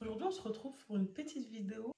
Aujourd'hui, on se retrouve pour une petite vidéo.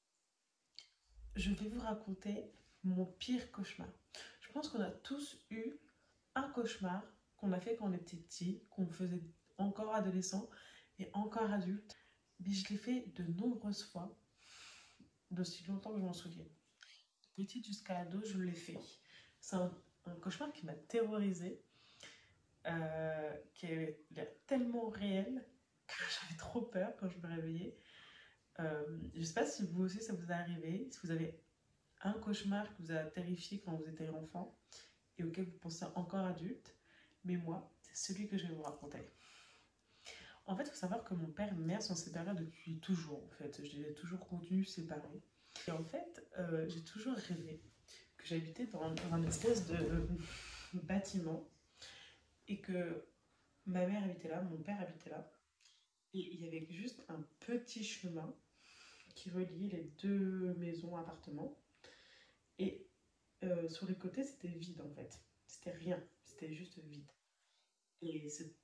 Je vais vous raconter mon pire cauchemar. Je pense qu'on a tous eu un cauchemar qu'on a fait quand on était petit, qu'on faisait encore adolescent et encore adulte. Mais je l'ai fait de nombreuses fois, d'aussi longtemps que je m'en souviens. De petite jusqu'à ado, je l'ai fait. C'est un cauchemar qui m'a terrorisée, qui est tellement réel que j'avais trop peur quand je me réveillais. Je ne sais pas si vous aussi ça vous est arrivé, si vous avez un cauchemar qui vous a terrifié quand vous étiez enfant et auquel vous pensez encore adulte, mais moi, c'est celui que je vais vous raconter. En fait, il faut savoir que mon père et ma mère sont séparés depuis toujours. En fait, je les ai toujours connus séparés. Et en fait, j'ai toujours rêvé que j'habitais dans un espèce de bâtiment et que ma mère habitait là, mon père habitait là. Et il y avait juste un petit chemin qui reliait les deux maisons, appartements. Et sur les côtés, c'était vide en fait. C'était rien, c'était juste vide. Et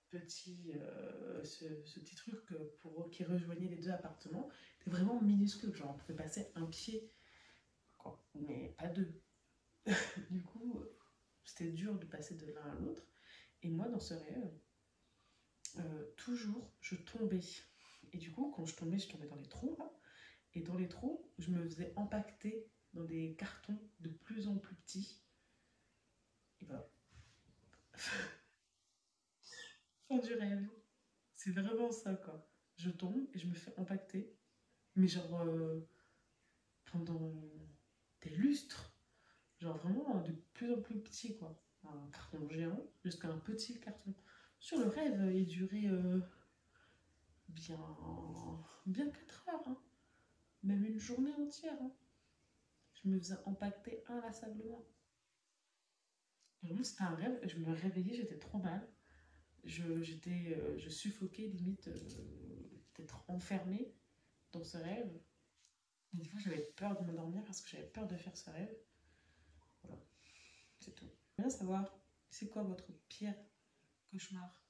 ce petit truc qui rejoignait les deux appartements était vraiment minuscule. Genre, on pouvait passer un pied, quoi, mais pas deux. Du coup, c'était dur de passer de l'un à l'autre. Et moi, dans ce rêve, toujours, je tombais. Et du coup, quand je tombais dans les trous, là. Et dans les trous, je me faisais empaqueter dans des cartons de plus en plus petits. Et voilà. Fin du rêve. C'est vraiment ça, quoi. Je tombe et je me fais impacter, mais genre pendant des lustres. Genre vraiment de plus en plus petit, quoi. Un carton géant jusqu'à un petit carton. Sur le rêve, il durait bien, bien 4 heures, hein. Même une journée entière, hein. Je me faisais impacter inlassablement. Vraiment, c'était un rêve. Je me réveillais, j'étais trop mal. Je suffoquais limite d'être enfermée dans ce rêve. Et des fois, j'avais peur de m'endormir parce que j'avais peur de faire ce rêve. Voilà, c'est tout. Bien savoir, c'est quoi votre pire cauchemar?